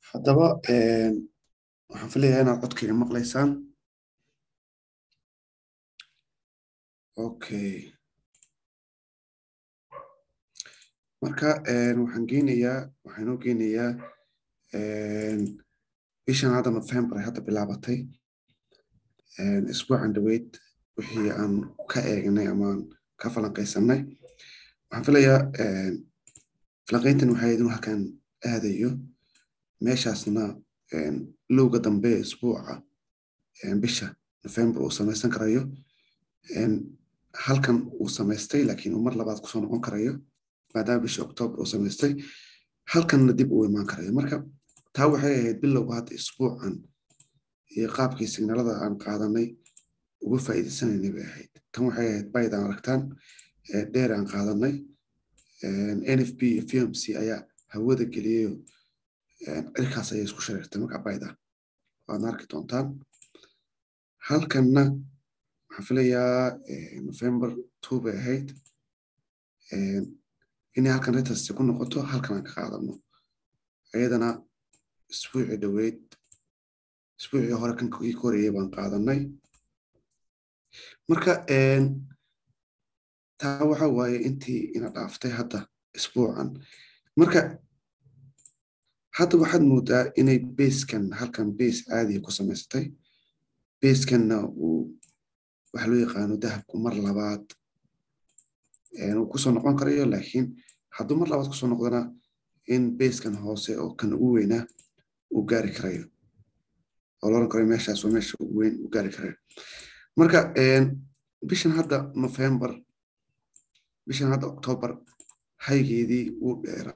haddaba waxaan filayaa inaad codkayga maqlaysaan. Okay, marka waxaan geynayaa bishan hadda November ay hadda bilaabatay. Isbuucan dhaweyd wixii aan ka eegnay ama aan ka falanqaysanay, waxaan filayaa falanqayntan waxay idin halkan aadayo meeshaasna lowga dambe isbuuca bisha November uu samaysan karayo halkan uu samaystay, laakiin uu mar labaad kusoo noqon karayo maadaama bisha October uu samaystay halkanna dib uu imaan karayo. Marka taa waxay ahayd bilowga hadda isbuucan iyo qaabkii signalada aan qaadanay uga faa'iidaysanaynay bay ahayd. Tan waxay ahayd baydaan aragtaan dheer aan qaadanay. NFP iyo FOMC ayaa hawada geliyay cirkaas ayay isku shareertay marka bayda waadna arki doontaan. Halkanna waxaan filayaa November 2 bay ahayd inay halkan retest ku noqoto, halkan aan ka qaadano ayadana isbuucii hore kan kii koreeyay baan qaadanay. Marka taa waxa waaye intii ina dhaaftay hadda isbuucan. Marka hadda waxaad moodaa inay basekan halkan base caadi ku samaysatay. Basekanna waxa loo yaqaano dahabku mar labaad uu kusoo noqon karayo, laakiin hadduu mar labaad kusoo noqdana in basekan hoose oo kan ugu weynaa uu gaari karayo oo la oran karayo meeshaas waa meesha ugu weyn uu gaari karayo. Marka bishan hadda November, bishan hadda October haygeedii wuu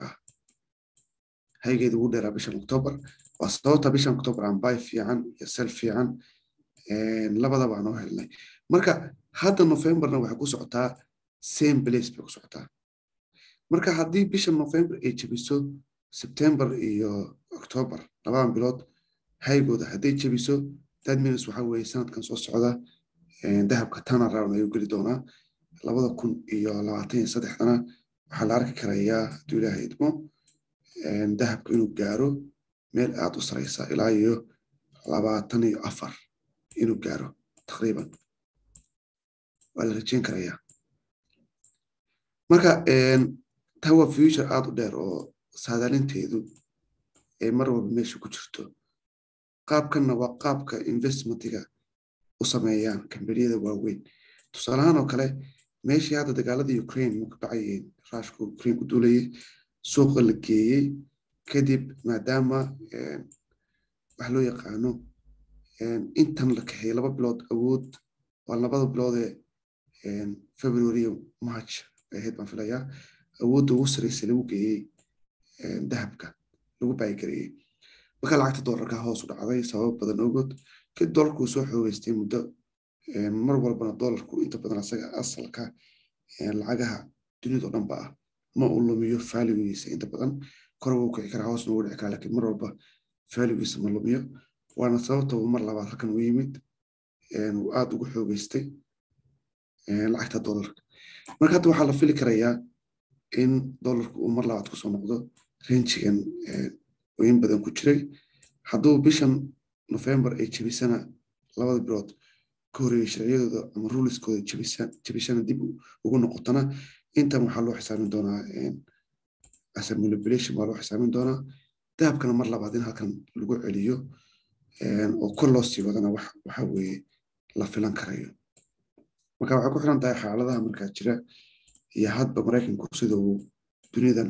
dheeraa bishan October. waa sababta bishan October aan buy fiican iyo sell fiican labadaba aan u helnay. Marka hadda Novemberna waxay ku socotaa same place bay ku socotaa. Marka haddii bishan November ay jabiso September iyo October labadan bilood haygooda hadday jabiso, that means waxa weeye sanadkan soo socda dahabka turnaround ayuu geli doonaa 2023dana waxaa la arki karayaa hadduu Ilaahay idmo dahabka inuu gaaro meel aad u sareysa ilaa iyo 24 inuu gaaro taqriiban waa la rajayn karayaa. Marka taa waa future aad u dheer oo saadaalinteedu ay mar walba meesha ku jirto. Qaabkanna waa qaabka investmentiga u sameeyaan kambaniyada waaweyn. Tusaale ahaan oo kale meeshii hadda dagaalada Ukraine ka dhacayeen, Ruushka Ukraine ku duulayay, suuqa la geeyey kadib maadaama wax loo yaqaano intan la kaxeeyay 2 bilood awood waa 2 bilood February March ahayd baan filayaa awoodda ugu sarreysay lagu geeyey dahabka lagu baayigareeyey. marka lacagta doolarka hoos u dhacday sabab badan ogood kadib doolarku soo xoogaystay muddo mar walbana doolarku inta badan asaga asalka lacagaha dunida oo dhan ba ma uu lumiyo value-giisa inta badan kor uu kici karaa hoosna uu dhici karaa, laakiin mar walba value-giisa ma lumiyo. waana sababta uu mar labaad halkan u yimid uu aad ugu xoogaystay lacagta doolarka. marka hadda waxaa la fili karayaa in doolarku uu mar labaad kusoo noqdo range-gan in badan ku jiray. hadduu bishan November ay jabisana 2 bilood ka horeeyay sharciyadooda ama ruleskooda jabisana dib ugu noqotana intan waxaa loo xisaabin doonaa asset manipulation baa loo xisaabin doonaa. dahabkana mar labaad in halkan lagu celiyo oo kor loo sii wadana waxa weeye la filan karayo. marka waxay ku xiran tahay xaaladaha markaa jira iyo hadba Maraykanku sida uu dunidan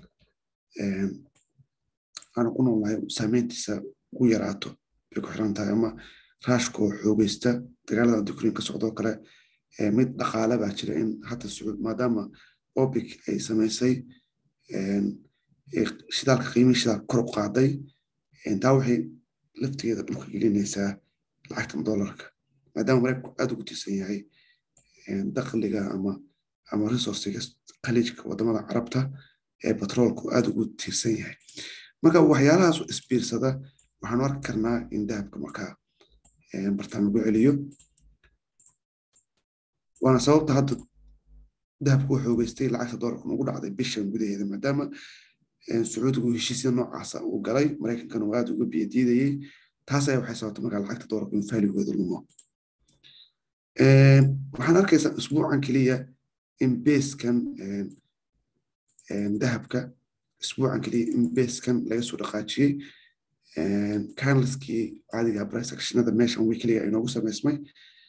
aan ku noolnahay saameyntiisa ugu yaraato bay ku xiran tahay, ama Ruushka oo xoogaysta dagaalada Ukraine ka socdo kale mid dhaqaale baa jira in hadda maadaama OPEC ay samaysay shidaalka qiimihiisa shidaal kor u qaaday taa waxay laftigeeda dhulka gelinaysaa lacagtan doolarka maadaama Maraykanku aad ugu tiirsan yahay dakhliga ama resourcega khaliijka wadamada carabta ee batroolku aad ugu tiirsan yahay. marka waxyaalahaas isbiirsada waxaan arki karnaa in dahabka markaa bartaan lagu celiyo. waana sababta hadda dahabku xoogaystay lacagta doolarka ugu dhacday bishan gudaheeda maadaama sacuudigu heshiisya noocaasa uu galay maraykankana uu aad uga biyadiidayey taas ayaa waxay sababtay markaa lacagta doolarku in faaligooda lumo waxaan arkaysaa usbuucan keliya in beeskan dahabka اسبوعا كلي بس كان لا يسوى رقاتشي كان لسكي عادي برايس اكشن هذا ماشي ويكلي انه وسم اسمي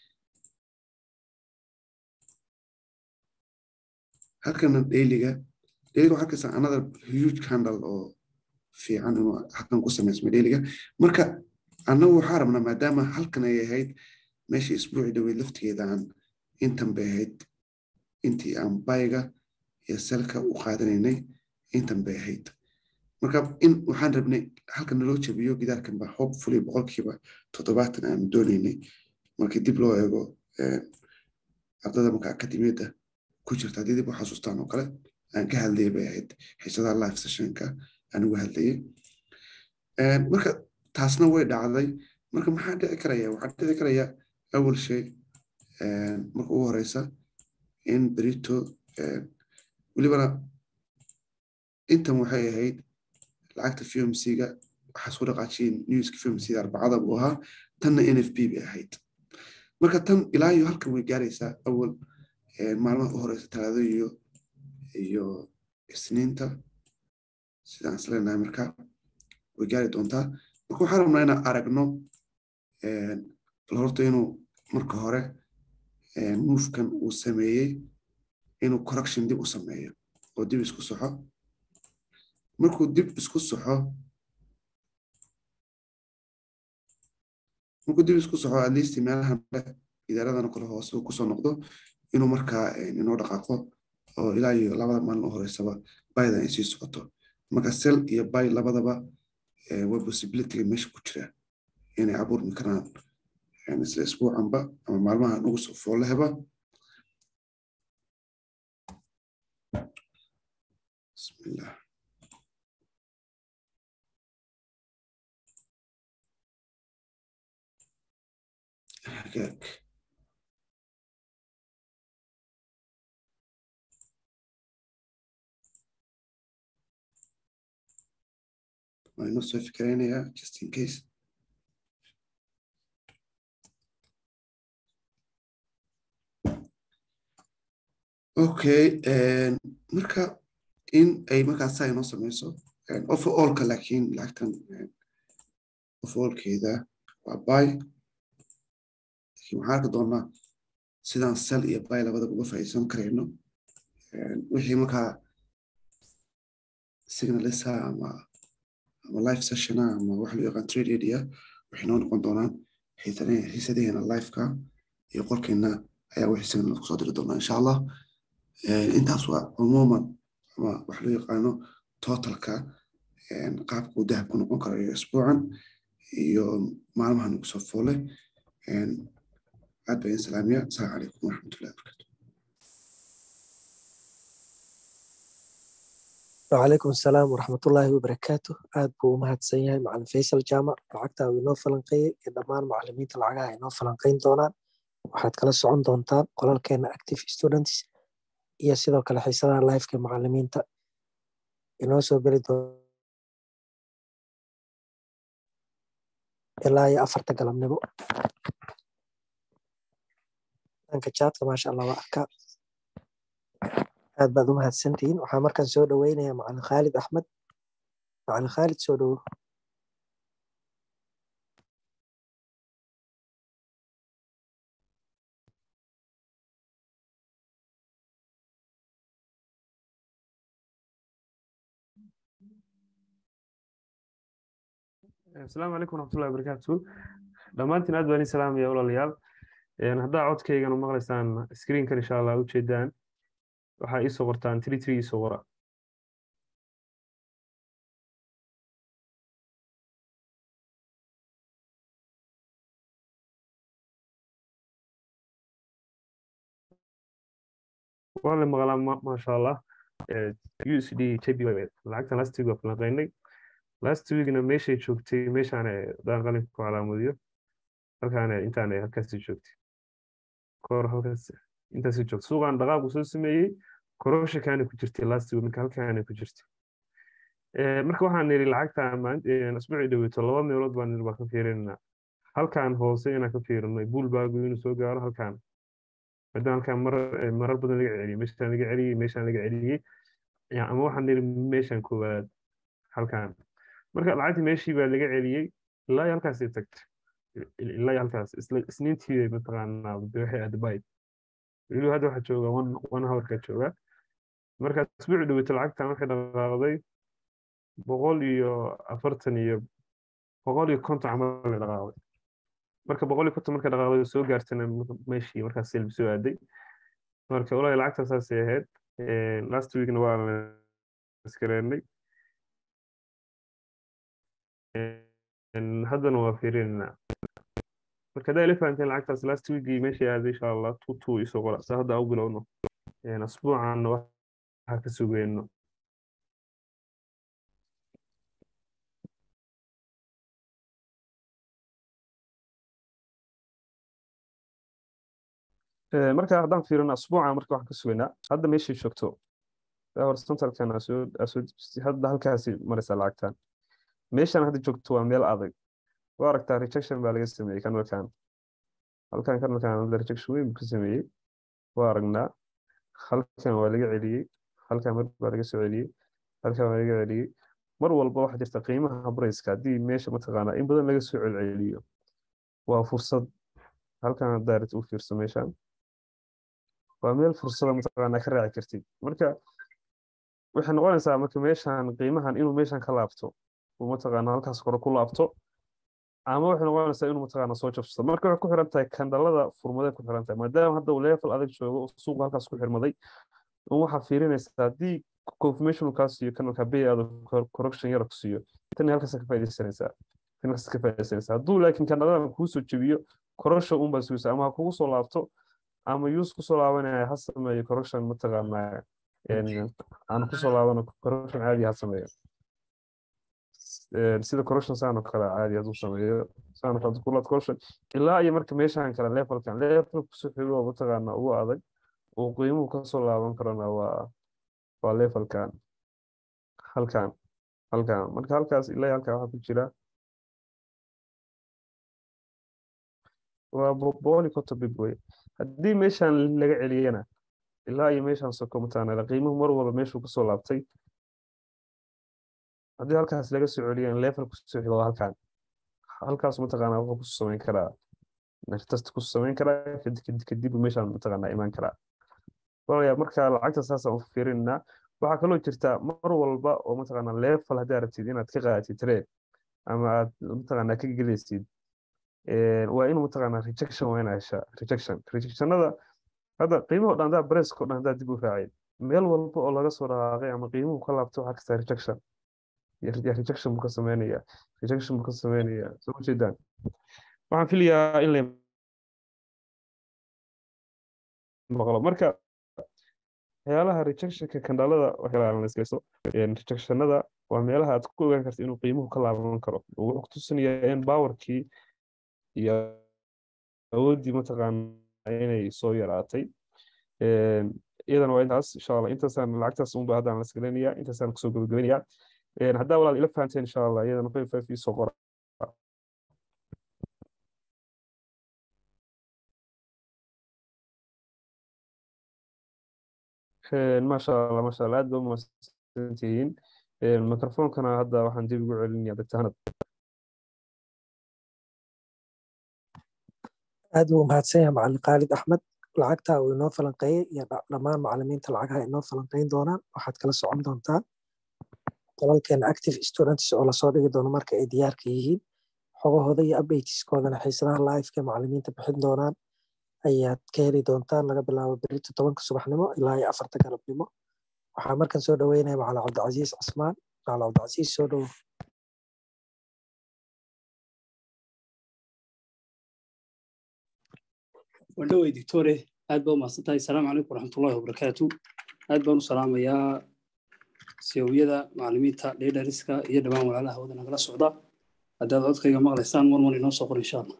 هل كان ديليغا waxaa ka san another huge candle oo fiican inuu halkan ku sameysmo dheeliga marka annagu waxaa rabnaa maadaama halkan ay ahayd meeshii isbuuci dhaweyd laftigeeda aan intan bay ahayd intii aan bayga iyo selka u qaadanaynay intan bay ahayd marka in waxaan rabnay halkan naloo jabiyo gidaarkan ba hopefully boqolkiiba 70 aan doonaynay markii dib loo eego ardada marka akademiyada ku jirta haddii dib u xasuustaan oo kale aan ka hadlayay bay ahayd xiisadaha live sessionka aan uga hadlayay marka taasna way dhacday marka maxaa dhici karaya waxaa dhici karaya awal shay marka ugu horeysa in berito welibana intan waxay ahayd lacagta FOMC-ga waxaa soo dhaqaajiyeen newska FOMC-ga arbacada buu ahaa tanna NFP bay ahayd marka tan ilaa iyo halkan way gaaraysaa awal maalmaha u horeysa talaado iyo isniinta sidaan isleenahay marka way gaari doontaa marka waxaan rabnaa inaan aragno bal horta inuu marka hore movekan uu sameeyey inuu correction dib u sameeyo oo dib isku soxo markuu dib isku soxo at least meelahan idaaradana kale hoose uu kusoo noqdo inuu markaa inoo dhaqaaqo oo ilaa iyo labada maalin u horeysaba bayda ay sii socoto marka sell iyo bay labadaba waa possibility meesha ku jira inay abuurmi karaan isla isbuucanba ama maalmaha ugu soo fooleheba bismillah hagaag waan inoo soo fikiraynayaa just in case okay marka in ay markaas saa inoo sameyso overallka laakiin lacagtan overallkeeda waa buy laakiin waxaan arki doonaa sidaan sell iyo buy labadaba uga faa'iideysan karayno wixii markaa signalisa ama live sessiona ama wax loo yaqaan trade area waxay noo noqon doonaan xiisadaheena liveka iyo qolkeena ayaa wixii signal kusoo diri doonaa insha allah intaas waa cumuuman ama wax loo yaqaano totalka qaabka uu dahabku noqon karayo isbuucan iyo maalmahan ugu soo foole aad baan islaamiya asalaamu calaykum waraxmatullahi wabarakatu وعليكم السلام ورحمة الله وبركاته aad buu u mahadsan yahay macallin Faysal Jaamac lacagta uu inoo falanqeeyay iyo dhammaan macallimiinta lacagaha inoo falanqeyn doonaan waxaad kala socon doontaan qolalkeena active students iyo sidoo kale xiisadaha live-ka macallimiinta inoo soo geli doona ilaa iyo 4 galabnimo dhanka chatka maasha Allah waa arkaa aad baad u mahadsantihiin waxaa markaan soo dhaweynayaa macallin Khalid Axmed macallin Khalid soo dhawo السلام عليكم ورحمة الله وبركاته دمانتين aad baan salaamaya walaalayaal haddaa codkaygan u maqlaysaan screen-kan insha Allah u jeedaan waxaa ii soo qortaan 33 ii soo qora waa la maqlaa maasha Allah USD JPY lacagtan last week waa falanqeynay last weekna meeshay joogtay meeshaan daan qalin ku calaamadiyo halkaan intaan halkaas joogtay koor halkaas intaas joogtay suuqan dhaqaaq soo sameeyay korosha kaana ku jirtay last week halkaan ku jirtay marka waxaan niri lacagta asbuucii dhaweyto 2 meelood baan niri baa ka fiirinaa halkan hoose inaan ka fiirino buulbaagu inuu soo gaaro halkan maadaama halkan marar badan laga celiyey meeshaan laga celiyey ama waxaan niri meeshaan koowaad halkan marka lacagtii meeshii baa laga celiyey ilaa halkaasay tagtay ilaa halkaas isniintii mataqaanaa waxay adbayd weli hadda waxaa jooga 1 hour ka jooga marka asbuucii dhaweyto lacagtan waxay dhaqaaqday 150 camal dhaqaaqday marka 150 marka dhaqaaqday soo gaartana meeshii markaas selbi soo aaday marka walahi lacagta saasay ahayd last weekna waa la iskareennay haddana waa fiirinaa marka haddaa ila fahanteen lacagtaas last weekii meeshii aaday insha allah 22 isoo qora sa hadda u bilowno asbuucanna waxa ka sugeyno marka haddaan fiirino asbuucan marka waxaan ka sugaynaa hadda meeshii joogto horizontalkan hadda halkaasi maraysa lacagtan meeshaan hadda joogto waa meel adag waa aragtaa rejection baa laga sameeyey kanalkan rejection weyn buu ka sameeyey waa aragnaa halkan waa laga celiyey halkan mar baa laga soo celiyey halkan waa laga celiyey mar walba waxaa jirta qiimaha brayska haddii meesha mataqaanaa in badan laga soo celceliyo waa fursad halkan direct u fiirso meeshaan waa meel fursada mataqaanaa ka raaci kartid marka waxay noqonaysaa marka meeshaan qiimahan inuu meeshaan ka laabto uu mataqaanaa halkaas kore ku laabto ama waxay noqonaysaa inuu mataqaanaa soo jabsado marka waxay ku xiran tahay kandhalada furmaday ku xiran tahay maadaama hadda uu level adag joogo suuqa halkaas ku xirmaday waxaa fiirinaysaa haddii confirmation kaas iyo kanalka bay aad correction yar ku siiyo tan halkaas ka faa'iideysanaysaa hadduu laakiin kandhalada kuu soo jabiyo correction un baa sugaysaa ama ha kugu soo laabto ama use ku soo laabanaya ha sameeyo correction mataqaanaa aan ku soo laabano correction caadi ha sameeyo sida correction saan oo kale caadi hadduu sameeyo saan oo kale correction ilaa iyo marka meeshaan kale levelkan ku soo xigo mataqaanaa ugu adag oo qiimuhu ka soo laaban karana waa levelkan halkan marka halkaas ilaa halkaa waxaa ku jira waa boqol iyo konton bib wey haddii meeshaan laga celiyana ilaa iyo meeshaan soko mataqaanaa qiimuhu mar walba meeshuu kasoo laabtay haddii halkaas laga soo celiyan level ku soo xigo halkaas mataqaanaa wuxuu ku samayn karaa test ku samayn karaa kadib meeshaan mataqaanaa imaan karaa walaalayaal marka lacagta saasaan u fiirinaa waxaa kaloo jirta mar walba oo mataqaanaa level haddii rabtid inaad ka qaadatid trade ama aad mataqaanaa ka gelaysid waa inuu mataqaanaa rejection waa inaa heshaa rejectionada hadda qiimuhu dhan haddaa braceko dhan haddaa dib u raacid meel walba oo laga soo dhaqaaqay ama qiimuhu ka laabto waxaa kastaa rejection buu ka sameynayaa soo ujeedaan waxaan filayaa in la maqlo marka waxyaalaha rejectionka kandhalada rejectionada waa meelaha aad ku ogaan karta inuu qiimuhu ka laaban karo wuxuu kutusinayaa in powerkii iyo awooddii mataqaanaa inay soo yaraatay iyadana waa intaas insha allah intaasaan lacagtaas unba haddaan la isgalinayaa intaasaan kusoo gabagabinayaa haddaa walaal ila fahanteen insha allah iyadana 5 isoo qora maasha allah aad ba umahadsantihiin mikrofonkana hadda waxaan dib ugu celinayaa dagtahanad aad buu mahadsan yahay macalin khaalid axmed lacagta uu inoo falanqeeyey iyo dhammaan macalimiinta lacagaha inoo falanqeyn doonaan waxaad kala socon doontaan qolalkeena active students oo lasoo dhigi doono marka ay diyaarka yihiin xogahooda iyo updateskoodana xiisadaha liveka macalimiinta bixin doonaan ayaad ka heli doontaan laga bilaabo berito 10 subaxnimo ilaa iyo 4 galabnimo waxaa markan soo dhaweynaya macalin cabdicasiis casmaan macalin cabdicasiis soo dhowo ودوي دكتوري aad baa umahadsantahay asalaamu calaykum waraxmatullaahi wabarakaatu aad baan u salaamayaa siyowiyada macalimiinta leedariska iyo dhammaan walaalaha wada nagala socda haddaad codkayga maqlaysaan mar inoo soo qor insha allah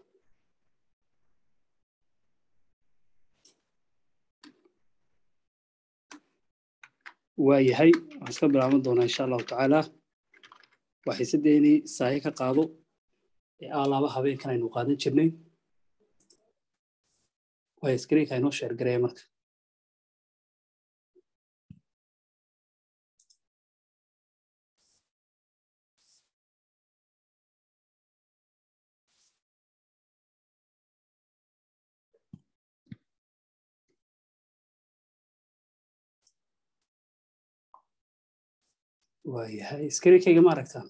waayahay waxaan iska bilaaban doonaa insha allahu tacaala waxay sadeeni saaye ka qaado alaaba habeenkan aynu qaadan jirnay way screen-ka inoo share gareeya marka waayahay screen-kayga ma aragtaa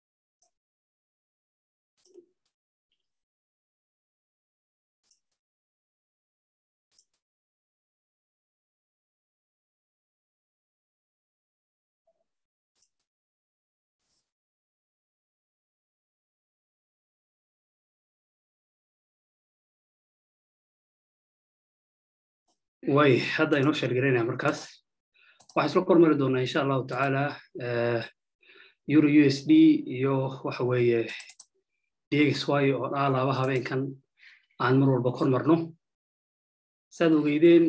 way hadda inoo share gareynaa markaas waxaan isla kormari doonaa insha allahu tacaala euro USD iyo waxa weeye DXY oo alaaba habeenkan aan mar walba kormarno saad ogeydeen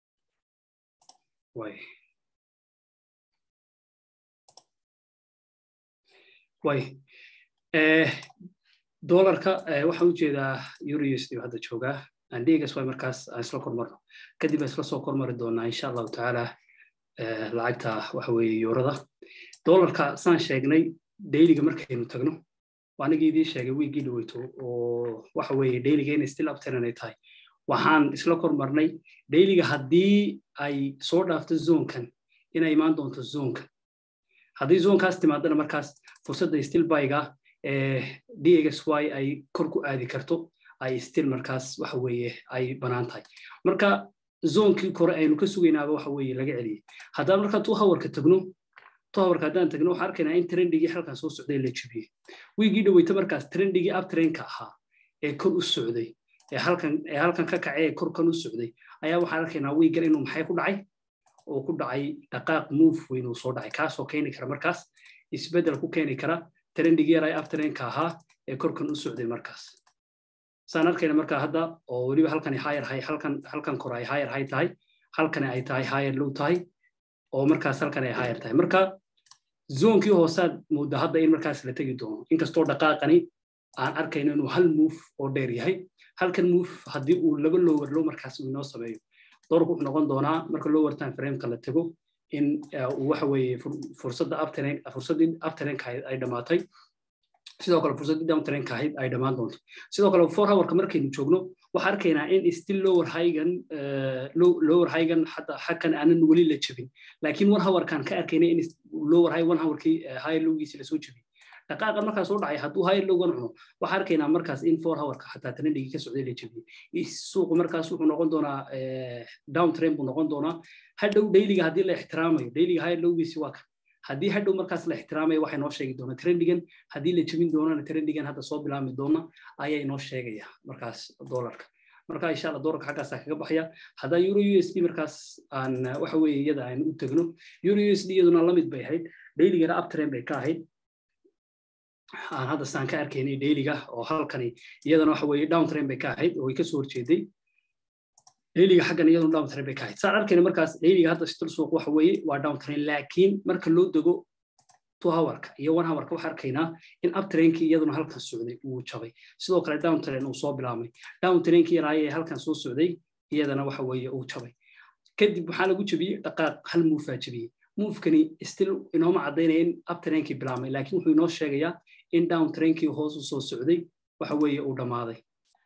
way dollarka waxaan u jeedaa euro USD hadda joogaa aan DXY markaas aan isla kormarno kadib aan isla soo kormari doonaa insha allahu tacaala lacagta waxa weeye eurada dollarka saan sheegnay dailyga markaynu tagno waanigii idin sheegay wiigii dhaweyto oo waxa weeye dailyga inay still upturn ay tahay waxaan isla kormarnay dailyga haddii ay soo dhaafto zoonkan inay imaan doonto zoonkan haddii zoonkaas timaadana markaas fursadda still buyga DXY ay kor ku aadi karto ay still markaas waxa weeye ay banaan tahay marka zoonkii kore aynu ka sugaynaaba waxa weeye laga celiyay haddaan marka 2 hourka tagno 2 hourka haddaan tagno waxaan arkaynaa in trendigii halkan soo socday la jibiyey wiigii dhaweyta markaas trendigii uptrendka ahaa ee kor u socday ee halkan ka kacay ee kor kan u socday ayaa waxaan arkaynaa wiigan inuu maxay ku dhacay oo ku dhacay dhaqaaq move weyn uu soo dhacay kaasoo keeni kara markaas isbeddel ku keeni kara trendigii yaray uptrendka ahaa ee kor kan u socday markaas saan arkayna marka hadda oo waliba halkan higher high halkan kor ay higher high tahay halkan ay tahay higher low tahay oo markaas halkan ay higher tahay marka zoonkii hoosaad moodaa hadda in markaas la tagi doono inkastoo dhaqaaqani aan arkayno inuu hal move oo dheer yahay halkan move haddii uu laba lower low markaas uu inoo sameeyo doorku wuxuu noqon doonaa marka lower time frame-ka la tago in uu waxa weeye fursadda uptrend ay dhamaatay sidoo kale fursadda downtrend ka ay dhamaan doonto sidoo kale 4 hourka markaynu joogno waxa arkaynaa in still lower highgan hatta hakan aanan wali la jabin laakiin 1 hourkan ka arkaynaa in lower high 1 hourkii high lowgiisa la soo jabin dhaqaaqa markaas soo dhacay hadduu high lowgan cuno waxa arkaynaa markaas in 4 hourka hatta trendigi ka socday la jabiyay suuqu markaas wuxuu noqon doonaa downtrend buu noqon doonaa hadhow dailyga haddii la ixtiraamayo dailyga high lowgiisa waa haddii hadhow markaas la ixtiraamayo waxay noo sheegi doonaa trendigan haddii la jabin doonana trendigan hadda soo bilaami doona ayay noo sheegaya markaas dollarka marka insha Allah dollarka xaggaas kaga baxaya hadda euro USD markaas aan waxa weeye iyada aan u tagno euro USD iyaduna la mid bay ahayd dailyga uptrend bay ka ahayd aan hadda saan ka arkaynay dailyga oo halkani iyadana waxa weeye downtrend bay ka ahayd oo ay ka soo horjeeday dailyga xaggan iyaduna downtrend bay ka ahayd saan arkayna markaas dailyga hadda still suuq waxa weeye waa downtrend laakiin marka loo dego 2 hourka iyo 1 hourka waxa arkaynaa in uptrendkii iyaduna halkan socday uu jabay sidoo kale downtrend uu soo bilaabmay downtrendkii yaray halkan soo socday iyadana waxa weeye uu jabay kadib waxa lagu jabiyay dhaqaaq hal move jabiyay move-kani still inooma cadeynaya in uptrendkii bilaabmay laakiin wuxuu inoo sheegayaa in downtrendkii hoos u soo socday waxa weeye uu dhamaaday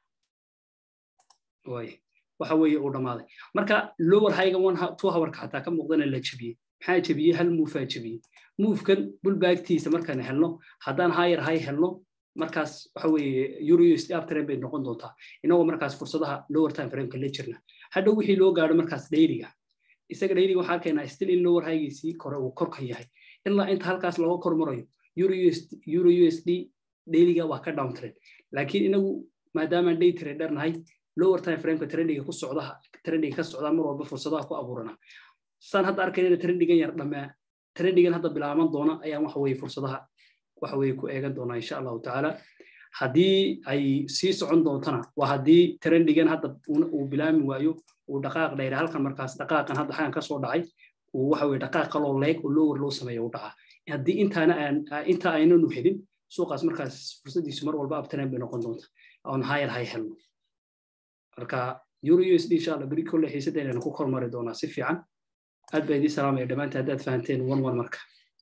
waxa weeye uu dhamaaday marka lower high-ga 2 hourka xataa ka muuqdana la jabiyay maxaa jabiyay hal move jabiyay move-kan bullback-tiisa markaan helno haddaan higher high helno markaas waxa weeye euro USD uptrend bay noqon doontaa inagoo markaas fursadaha lower time frame-ka la jirna hadhow wixii loo gaadho markaas dailyga isaga dailyga waxaa arkaynaa still in lower high-giisii kore uu korkan yahay ilaa inta halkaas looga kormarayo euro USD dailyga waa ka downtrend laakiin inagu maadaama day trader nahay lower time frame-ka trendiga ku socda trendiga ka socda mar walba fursadaha ku abuurana san hadda arkayna trendigan yar dhamaa trendigan hadda bilaaban doona ayaan waxa weeye fursadaha waxa weeye ku eegan doona insha Allah taala haddii ay sii socon doontana waa haddii trendigan hadda uu bilaami waayo uu dhaqaaq dheer halkan markaas dhaqaaqan hadda xaan ka soo dhacay waxa weeye dhaqaaq kaloo leeg oo lower loo sameeyo u dhaca haddii inta aynanu helin suuqaas markaas fursadiisu mar walba abtanaan bay noqon doonta on higher high helno marka euro USD insha Allah bari kolle xiisadeena ku kormari doonaa si fiican aad bay idin salaamay dhamaantii haddaad fahanteen one marka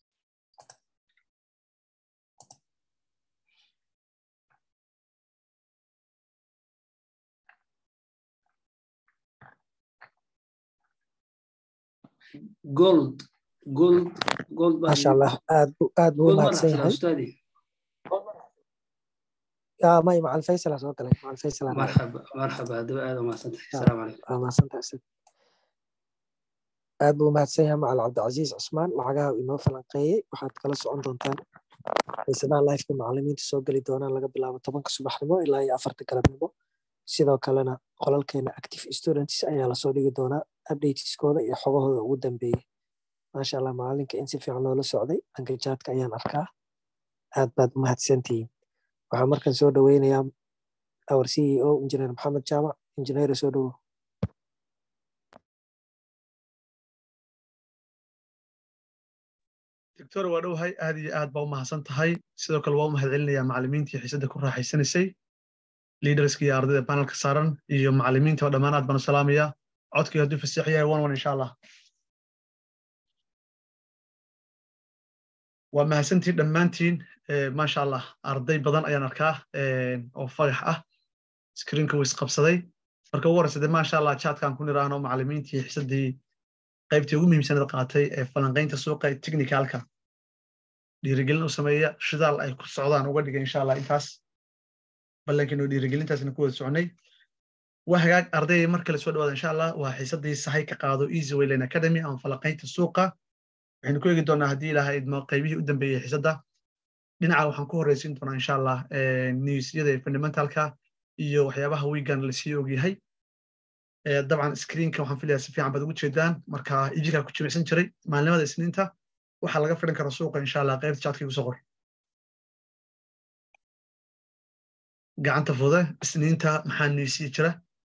gold ما شاء الله آد مو مهدسين هاي أستاذي يا ماي مع الفيصل أسوق لك مع الفيصل مرحبا هذا ما سنت السلام عليكم ما سنت أسد آد مو مهدسين مع العبد العزيز عثمان لعجها إنه فلنقية وحد كلاس عندهم تان إنسان لايف المعلمين تسوق لي دونا لقى بلا طبعا كسبح نمو إلا يأفرت كلام نمو sidoo kalena qolalkeena active students ayaa la soo dhigi doonaa updateskooda iyo xogahooda ugu dambeeyay maasha Allah maalinka in si fiican loola socday angajaadka ayaan arkaa aad baad u mahadsantihiin waxaan markan soo dhaweynayaa our CEO engineer Maxamed Jaamac engineer soo dhawo دكتور wadhowahay aad iyo aad baa u mahadsan tahay sidoo kale waa u mahadcelinayaa macallimiintii xiisadda ku raaxaysanaysay leaderska iyo ardayda panelka saaran iyo macallimiinta oo dhammaan aad baan u salaamayaa codkii hadduu fasax yahay one insha Allah waa mahadsantiin dhammaantiin maasha Allah arday badan ayaan arkaa oo fagax ah screenka way isqabsaday marka ugu horreysay maasha Allah chatkan ku niraahno macallimiintii xiisaddii qaybtii ugu muhiimsanayd qaatay ee falanqaynta suuqa technicalka dhiirigelin u sameeya shidaal ay ku socdaan uga dhigay insha Allah intaas ballankiinu dhiirigelintaasna ku wada soconay waa hagaag arday mar kale soo dhawaada insha Allah waa xiisaddii sahay ka qaado Easy Way Lane Academy ama falanqaynta suuqa waxaynu ku eegi doonaa haddii ilaahay idmo qaybihii u dambeeyay xiisadda dhinaca waxaan ku horreysiin doonaa insha Allah newsyada fundamentalka iyo waxyaabaha weegan la sii ogyahay dabcan screenka waxaan filayaa si fiican baad ugu jeedaan marka ijika ku jimicsan jiray maalinimada isniinta waxaa laga fidin karaa suuqa insha Allah qaybta chatkii kusoo qor gacanta fude isniinta maxaa newsii jira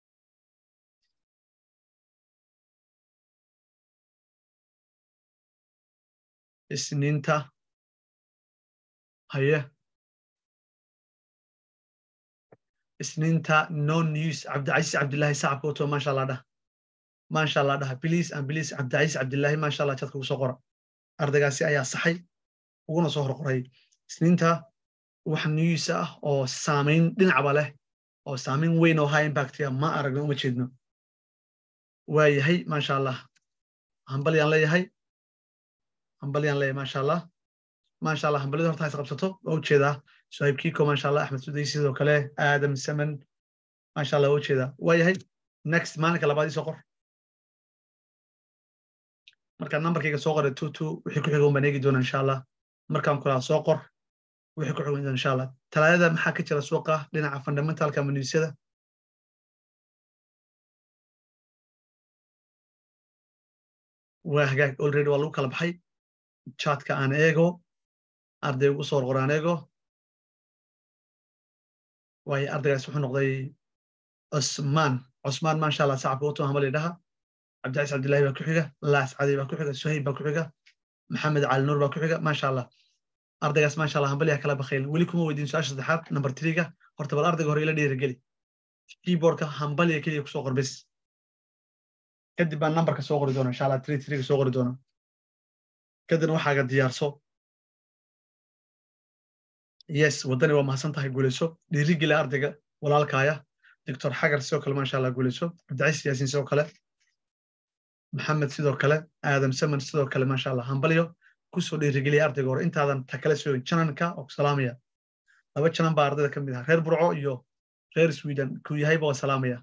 isniinta haye isniinta no news cabdicasiis cabdillaahi sacabka wato maasha Allah dhah please and please cabdicasiis cabdillaahi maasha Allah jadka kusoo qora ardaygaasi ayaa saxay uguna soo horqoray isniinta wax news ah oo saameyn dhinacba leh oo saameyn weyn oo high impact ma aragno uma jeedno waa yahay maasha Allah hambalyaan leeyahay maasha Allah hambalyada horta is qabsato waa u jeedaa Suhaib Kiko maasha Allah Axmed Suday sidoo kale Adam Saman maasha Allah waa u jeedaa waa yahay next maalinka labaad soo qor marka numberkayga soo qoray 22 wixii ku xigo baan eegi doonaa insha Allah markaan kula soo qor wixii ku xigo insha Allah talaadada maxaa ka jira suuqa dhinaca fundamentalka manuusyada waa hagaag already waa lagu kala baxay chatka aan eego arday ugu soo qoraan eego way ardaygaas wuxuu noqday Usman maasha Allah sacabka wato hambalay dhaha cabdicasiis cabdillaahi baa ku xiga laas cadi baa ku xiga Suhayb baa ku xiga maxamed cali nuur baa ku xiga maasha Allah ardaygaas maasha Allah hambalay kala bakhayn weli kuma weydiin su'aasha saddexaad number 3ga horta bal ardayga hore ila dhiirigeli keyboardka hambalay kaliya ku soo qor bas kadib baan numberka soo qori doona insha Allah 33 soo qori doona kadib waxaaga diyaarso yes wadani waa mahadsan tahay guulayso dhiirigeli ardayga walaalkaaya Dr. Xagar sidoo kale maasha Allah guulayso Cabdicasiis Yaasiin sidoo kale Maxamed sidoo kale Adam Saman sidoo kale maasha Allah hambalyo ku soo dhiirigeli ardayga hore intaadan ta kala soo jananka oo salaamaya laba janan baa ardayda kamid ah reer Burco iyo reer Sweden ku yahay baa salaamaya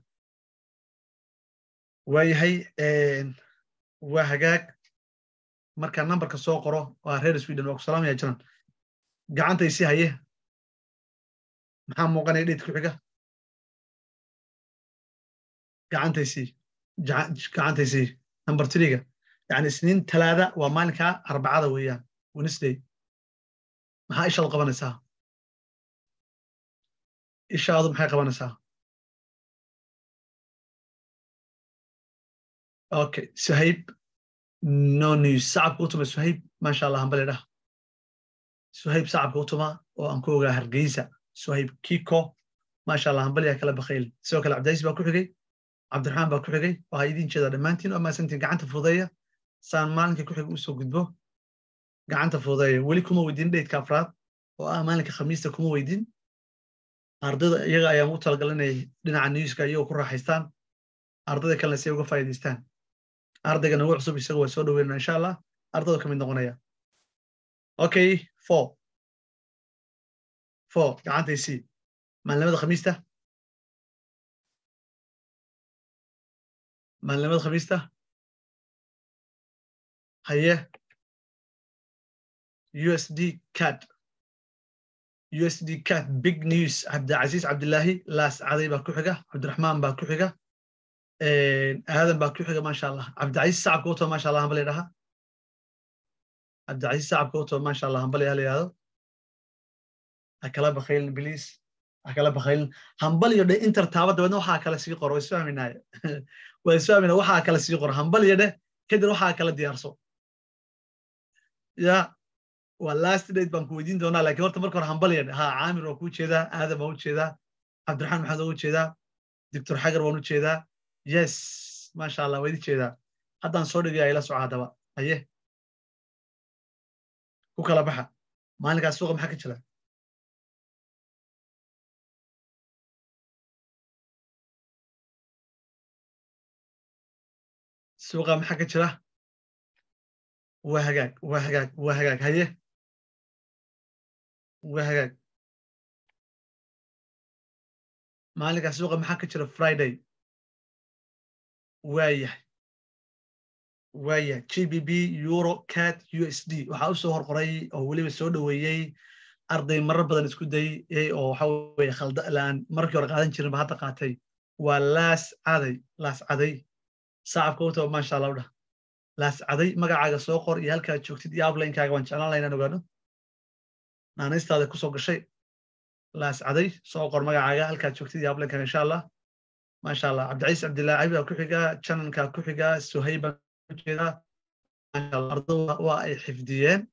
waayahay waa hagaag marka numberka soo qoro waa reer Sweden waa ku salaamaya janan gacanta isi haye maxaa muuqanaya dheed ku xiga gacanta isi number 3ga yani isniin talaada waa maalinka arbacada weeyaan Wednesday maxaa isha qabanaysaa ishaadu maxay qabanaysaa okay Suhayb no news صعب كوتما سهيب ما شاء الله هنبلي ده سهيب صعب كوتما وأنكوغا هرقيسة سهيب كيكو ما شاء الله هنبلي كلا بخيل سوى كلا عبد العزيز باكو حقي عبد الرحمن باكو حقي وهايدين كذا دمانتين أما سنتين قعنت فوضية سان مالك كو حقي وسو قدبو قعنت فوضية ولي كوما ويدين ديت كافرات مالك خميسة كوما ويدين أرضي يغا أيام وطلق لنا لنا عن نيوز كايو كرة حيستان أرضي كلا سيوغا فايدستان أرضي نوع عصب يسوي سودو إن شاء الله أرضي كمين دغنية أوكي 4 قعنت يسي معلمة خميسة معلمة خميسة هي USD CAD big news عبد العزيز عبد الله لاس عادي باكو حقه عبد الرحمن باكو حقه هذا باكو حقه ما شاء الله عبد العزيز صعب كوتو ما شاء الله همبلي لها عبد العزيز صعب كوتو ما شاء الله همبلي هذا أكلا بخيل بليس أكلا بخيل همبلي يده إنتر تابد ودنا وحى كلا سيقر ويسمعنا ويسمعنا وحى كلا سيقر همبلي يده كده وحى كلا ديارسو يا واللاست ديت بانكو ويدين دونا لكن ورت مركور همبلي ها عامر وكو جيدا هذا ما هو جيدا عبد الرحمن محمد هو جيدا دكتور حجر وانو جيدا يس ما شاء الله ويدي جيدا هذا نصور دقيقة إلى سعادة بقى أيه كوكلا بحا مالك السوق محكي جلا السوق محكي جلا وهجاك هيه وهجاك مالك السوق محكي جلا فرايداي وياه GBP يورو كات USD waxaa u soo horqoray oo waliba soo dhaweeyay arday marar badan isku dayay oo waxa weeye khaldaan markii hore qaadan jirin ba hadda qaatay waa laas caday saacabka wato ma sha Allah laas caday magacaaga soo qor iyo halka joogtid iyo upline-kaaga waan jeclaan lahayn inaan ogaano naanistaada ku soo gashay laas caday soo qor magacaaga halka joogtid iyo upline-kaaga insha Allah ma sha Allah Cabdi Ciise Cabdilaahi baa ku xiga channel-ka ku xiga Suhayba جيدا الأرض وأي حفظيين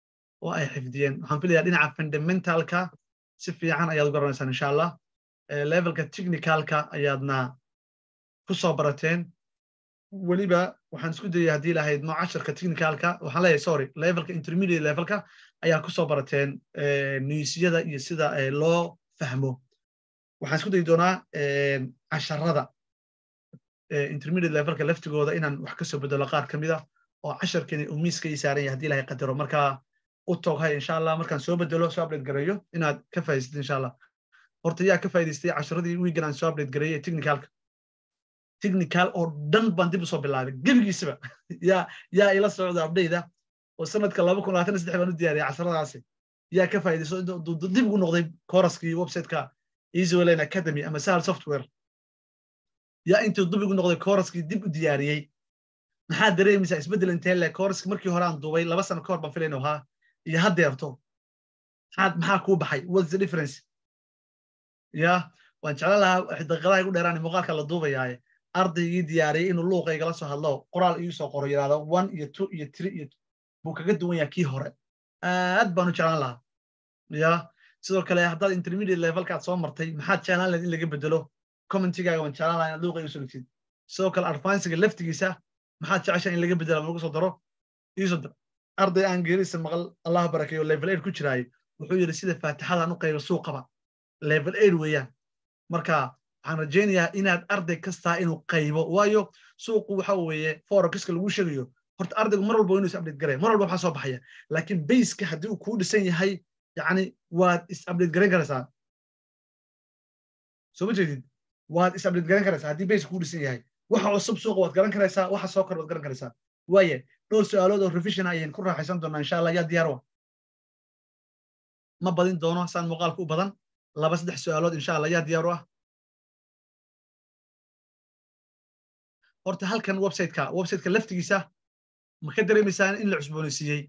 waxaan filayaa dhinaca fundamentalka si fiican ayaad u garanaysaan insha Allah levelka technicalka ayaadna ku soo barateen waliba waxaan isku dayay haddii lahayd nooc 10ka technicalka waxaan leeyahay sorry levelka intermediate levelka ayaa ku soo barateen niyuusyada iyo sida loo fahmo waxaan isku dayi doonaa casharada intermediate levelka laftigooda inaan wax ka soo bedelo qaar kamid ah oo casharkani uu miiska ii saaran yahay haddii ilaahay qadaro markaa u tooghay insha Allah markaan soo bedelo soo update gareeyo inaad ka faa'iidaysatid insha Allah horta yaa ka faa'iidaystay casharadii weekend aan soo update gareeyay technical oo dhan baan dib u soo bilaabay gebigiisaba yaa ila socda update oo sanadka 2023 baan u diyaariyay casharadaasi yaa ka faa'iidaystay dib ugu noqday course-kii website-ka EasyWayLane Academy ama Sahal Software yaa intuu dib ugu noqday course-kii dib u diyaariyay maxaa dareemaysaa isbedel intee le course markii hore aan duubay 2 sano ka hor baan filayno ha iyo haddeerto maxaa kuu baxay what's the difference ya waan jeclaan lahaa daqiiqadaha igu dheeraan muuqaalka la duubayaaye ardaygii diyaariyay inuu luuqayga la soo hadlo qoraal igu soo qoro yiraahdo 1 iyo 2 iyo 3 iyo buu kaga duwan yahay kii hore aad baan u jeclaan lahaa ya sidoo kale haddaad intermediate levelka aad soo martay maxaad jeclaan lahayd in laga bedelo commentigaaga waan jeclaan lahaa inaad luuqayga soo dhigtid sidoo kale advancega laftigiisa maxaad jeceshaa in laga bedelo lagu soo daro iisoo dar arday aan geerisa maqal Allah barakeeyo level 8 ku jiraay wuxuu yiri sida faatixada aan u qaybo suuqaba level 8 weeyaan marka waxaan rajaynayaa inaad arday kasta inuu qaybo waayo suuqu waxa weeye forex-ka lagu sheegayo horta ardaygu mar walba inuu is update gareeyo mar walba waxa soo baxaya laakiin base-ka haddii uu ku dhisan yahay yani waad is update gareyn karaysaa soo ma jeedid waad is update gareyn karaysaa haddii base ku dhisan yahay waxa cusub suuqa waad garan karaysaa waxa soo kor waad garan karaysaa waaye dhowr su'aalood oo revision ayaan ku raaxaysan doonaa insha Allah yaa diyaar ah ma badin doono saan muuqaalku u badan 2-3 su'aalood insha Allah yaa diyaar ah horta halkan website-ka laftigiisa ma ka dareemaysaa in la cusboonaysiiyay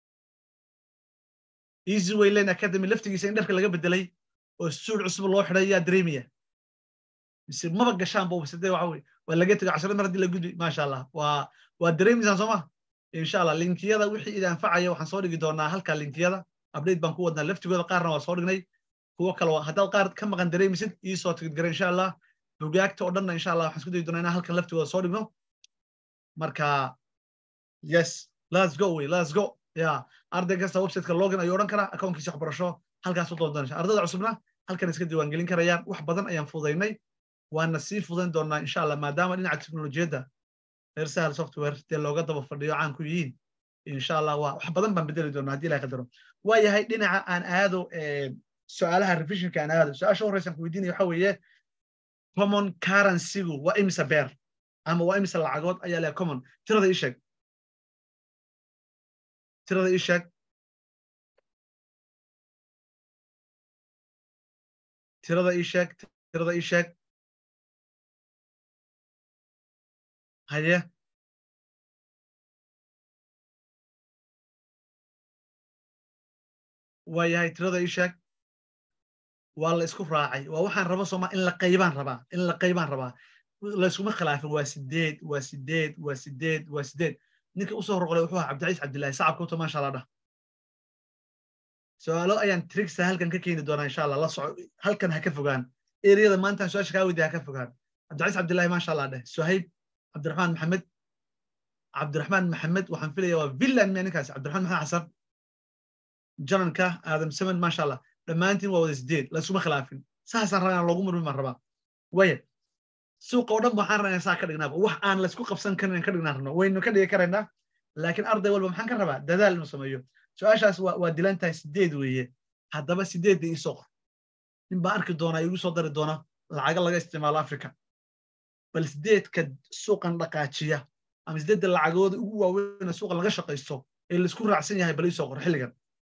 EasyWayLane Academy laftigiisa in dharka laga bedelay oo suud cusub loo xidhay yaa dareemaya mise maba gashaan boo sidee waxa weey waa laga tagay 10 mar hadii la gudbi ma sha Allah waa dareemaysaa Soomaa إن شاء الله لينكيada wixii idin anfacaya waxaan soo dhigi doonaa halka linkiyada update baan ku wadnaa laftigooda qaarna waa soo dhignay kuwa kale haddaad qaar ka maqan dareemisid ii soo tigid gara insha allah bugaagta oo dhanna insha allah waxaan isku dayi doonaa inaan halkan laftigooda soo dhigno marka yes let's go yeah arday kasta website-ka login ayuu odhan karaa account-kiisa waxbarasho halkaas u doondoonaysa ardayda cusubna halkan iska diiwaangelin karayaan wax badan ayaan fududaynay waana sii fududayn doonaa insha allah maadaama dhinaca teknolojiyadda reer sahal software dee looga daba fadhiyo caan ku yihiin insha allah wax badan baan bedeli doonaa haddii ilahay qadaro waa yahay dhinaca aan aado su'aalaha revisionka aan aado su'aasha horeysan ku weydiinaya waxa weeye common currency-gu waa imisa beer ama waa imisa lacagood ayaa leh common tirada ii sheeg tirada ii sheeg tirada ii sheeg tirada ii sheeg haye waa yahay tirada ii sheeg waa la isku raacay waa waxaan rabo sooma in la qaybaan rabaa la iskuma khilaafin waa 8 ninka u soo horqolay wuxuu ahaa cabdiciis cabdillaahi sacabka uta maasha allah dhah su'aalo ayaan tricks halkan ka keeni doonaa insha allah la soco halkan ha ka fogaan ereyada maanta su'aasha kaa weydiiya ha ka fogaan cabdiciis cabdillaahi maasha allah dheh suhayb cabdiraxmaan maxamed waxaan filayaa waa villan miya ninkaas cabdiraxmaan maxamed xasan jananka aadam saman maasha allah dhammaantiin waa wada 8 la iskuma khilaafin saasaan rabaa inaan loogu murmin baan rabaa waya suuqa oo dhan waxaan rabnaa saa ka dhignaaba wax aan la isku qabsan karin in ka dhignaa rabno waynu ka dhigi karaynaa laakiin arday walba maxaan ka rabaa dadaal inuu sameeyo su'aashaas waa dilan tahay 8 weeye haddaba 8 ii soo qor nin baa arki doonaa igu soo dari doona lacaga laga isticmaalo africa bal 8ka suuqan dhaqaajiya ama 8 lacagooda ugu waaweyn suuqa laga shaqaysto ee la isku raacsan yahay bal ii soo qor xilligan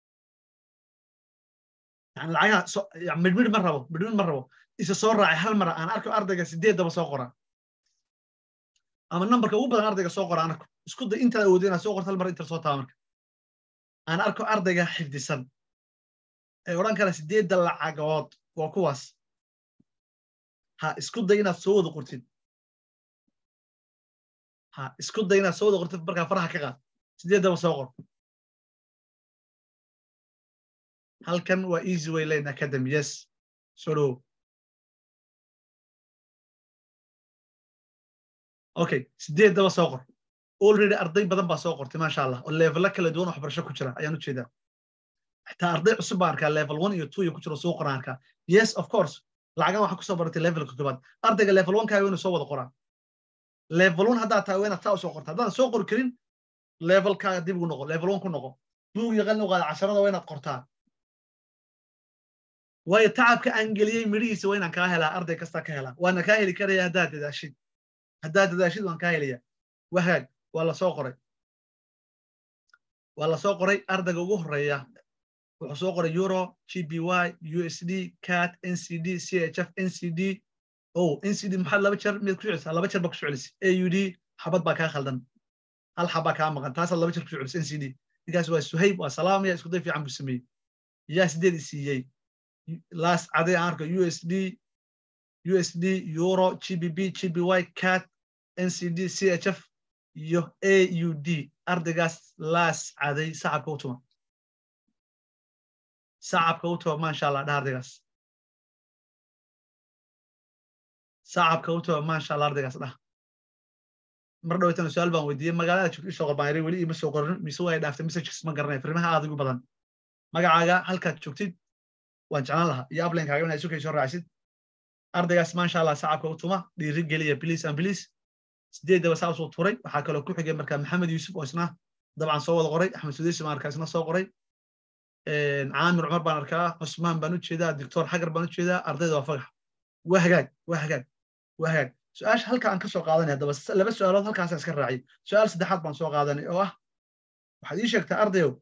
يعني العيا يعني مدمر مرة إذا صار راعي هالمرة أنا أركب أرضك 8 دبا صقرة أما النمبر كوب بدن أرضك صقرة أنا اسكت أنت لو ودينا صقرة هالمرة أنت صوت عمرك أنا أركب أرضك حفظ سن وران كان 8 دلع عقاد وكواس ها اسكت دينا صوت قرتين ها اسكت دينا صوت قرتين بركة فرحة كذا 8 دبا صقرة halkan waa easy way lane academy yes solo okay 8 daba soo qor already arday badan baa soo qortay ma sha Allah oo level kala duwan waxbarasho ku jira ayaan u jeedaa xitaa arday cusub baan arkaa level 1 iyo 2 ku jira soo qoraan arkaa yes of course lacagan waxa ku soo baratay level ka koobaad ardayga level 1 ka inuu soo wada qoraan level 1 hadaa taa weena taa soo qorta hadaa soo qor karin level ka dib ugu noqo level 1 ku noqo buu yaqaan qaad 10 weena qortaa way taabka aan galiyay mirihiisa waa inaan ka helaa arday kasta ka helaa waana ka heli karaya haddaad dadaashid waan ka helaya wahaag waa la soo qoray ardayga ugu horeeya wuxuu soo qoray euro GBY USD CAD NCD CHF NCD NCD maxaa laba jeer mid ku socodsa laba jeer ba ku socodsi AUD xabad baa ka khaldan hal xabad ka maqan taas laba jeer ku socodsi NCD ninkaas waa Suhayb waa salaamaya isku day fiican buu sameeyay yaa 8 siiyay last عدي عارك USD Euro GBP GBY CAD NCD CHF AUD أردقاس last عدي صعب كوتوما ما إن شاء الله ده أردقاس صعب كوتوما ما إن شاء الله أردقاس ده مرة ويتنا سؤال بان ودي مقالة شوف إيش شغل بايري ولي مسوي قرن مسوي دافت مسج ما قرني فرمها هذا يقول بدن مقالة هل كتشوفتي waan jeclaan lahaa iyo ablenkaaga inaad isu kaysoo raacsid ardaygaas maasha allah sacabka u tuma dhiiri geliya please 8 daba saa soo turay waxaa kaloo ku xigay markaa maxamed yuusuf oo isna dabcan soo wada qoray axmed sudeys ma arkaa isna soo qoray caamir cumar baan arkaa cusmaan baan u jeedaa doctor xagar baan u jeedaa ardayda waa fagax waa hagaag su'aasha halka aan ka soo qaadanay haddaba laba su'aalood halkaas iska raacay su'aal saddexaad baan soo qaadanay oo ah waxaad ii sheegtaa ardayow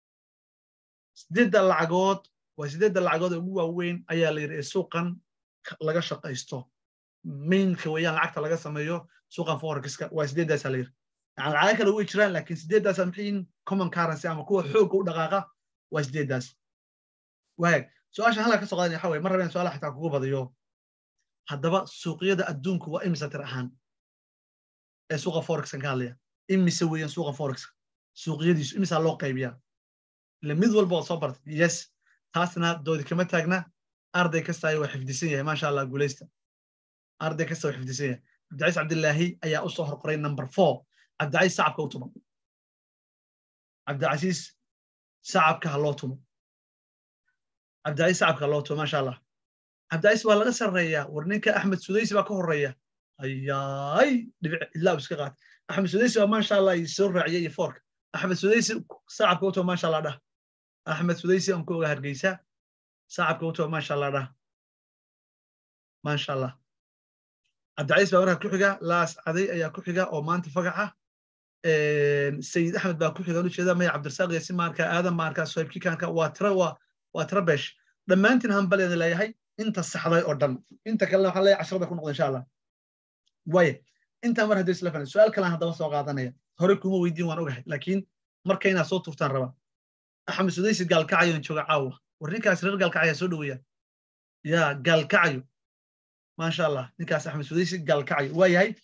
8 lacagood waa 8 lacagood ugu waaweyn ayaa la yiri suuqan laga shaqaysto mainka weeyaan lacagta laga sameeyo suuqan forex-ka waa 8daas la yiri yani lacag kale way jiraan laakiin 8daas maxay common currency ama kuwa xoog u dhaqaaqa waa 8daas waag su'aasha halka ka soo qaadanay waxa weeye mar rabeen su'aalaha xitaa kugu badiyo haddaba suuqyada adduunku waa imisa tir ahaan ee suuqa forex-ka ka hadlaya imise weeyaan suuqa forex suuqyadiisu imisaa loo qaybiyaa ila mid walba oo soo bartay yes taasna doodi kama taagna arday kasta waa xifdisan yahay maasha Allah guuleysta arday kasta waa xifdisan yahay Cabdicasiis Cabdillaahi ayaa u soo horqoray number 4 Cabdicasiis sacabka u tumo Cabdicasiis sacabka ha loo tumo Cabdicasiis sacabka loo tumo maasha Allah Cabdicasiis waa laga sareeyaa war ninka Axmed Sudaysi baa ka horeeya ayaay dhibic ilaa iska qaad Axmed Sudaysi waa maasha Allah soo raaciyay fork Axmed Sudaysi sacabka u tumo maasha Allah dhah Axmed Sudaysi aan ku oga Hargeysa sacabka u tumo maasha Allah dhah maasha Allah Cabdicasiis baa warka ku xiga laas caday ayaa ku xiga oo maanta fagaca Sayid Axmed baa ku xiga u jeeda May Cabdirasaaq iyo Simaarka Aadan Maarka Soybki kaanka waa trabesh dhammaantiin hanbaleeda leeyahay inta saxday oo dhan inta kale waxa leeyahay 10 ku noqdo insha Allah way inta mar hadii isla fahmay su'aal kale hadaba soo qaadanaya hore kuma weydiin waan ogahay laakiin markayna soo turtaan raba Axmed Sudaysi gaalkacayo jooga caawa warninkaas reer gaalkacayo soo dhaweeya ya gaalkacayo ما شاء الله نكاس أحمد سديسي قال كعي وياي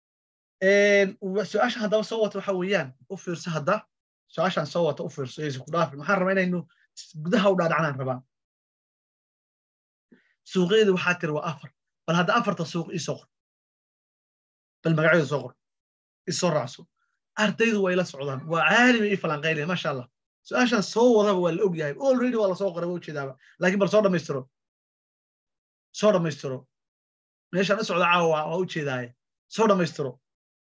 سؤال هذا صوت وحويان أوفر سهدا سؤال صوت أوفر سيسي كلافي محرم إنه بدها أولاد عنا ربع سوقيد وحاتر وأفر بل هذا أفر تسوق يصغر بالمقعد صغر يصور رأسه أرديد وإلى سعودان وعالم إفلان غيره ما شاء الله سؤال صوت والأوج جاي أولريدي ولا صغر وجه دابا لكن برصورة ميسترو صورة ميسترو ليش أنا سعود عاوة أو شيء ذاي صورة ميسترو